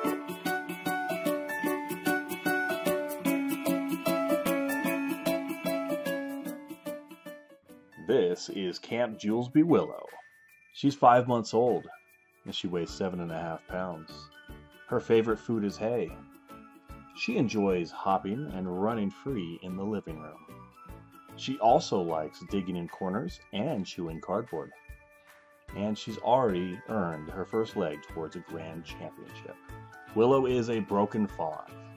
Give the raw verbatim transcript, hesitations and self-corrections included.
This is Camp Julsby Willow. She's five months old, and she weighs seven and a half pounds. Her favorite food is hay. She enjoys hopping and running free in the living room. She also likes digging in corners and chewing cardboard. And she's already earned her first leg towards a grand championship. Willow is a broken fawn.